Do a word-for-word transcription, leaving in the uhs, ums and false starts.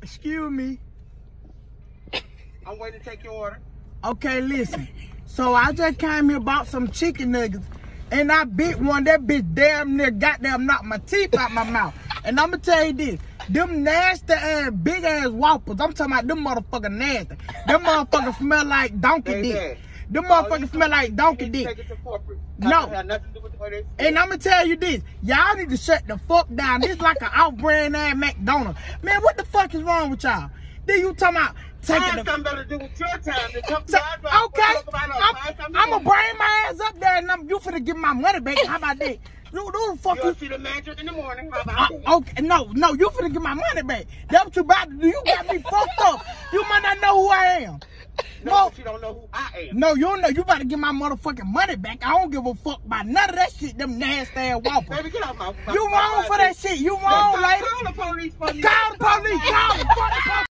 Excuse me. I'm waiting to take your order. Okay, listen. So I just came here bought some chicken nuggets, and I bit one. That bitch damn near goddamn knocked my teeth out my mouth. And I'ma tell you this, them nasty ass, big ass Whoppers, I'm talking about them motherfuckers nasty. Them motherfuckers smell like donkey dick. Them motherfuckers smell like donkey dick. No. And I'ma tell you this, y'all need to shut the fuck down. This like an off-brand ass McDonald's. Man, what the fuck is wrong with y'all? Then you talking about taking the... something to do with your time. Okay, I'm, I'm gonna bring my ass up there and I'm, you finna give my money back. How about that? Who the fuck You'll you see the manager in the morning. How about uh, that? Okay, no, no, you finna get my money back. That's what you about to do. You got me fucked up. You might not know who I am. No, no, but you don't know who I am. No, you don't know. You about to get my motherfucking money back. I don't give a fuck about none of that shit, them nasty ass Whoppers. Baby, get off my, my You wrong for that shit. You wrong, no, lady. Call the police for me. Call the police. Call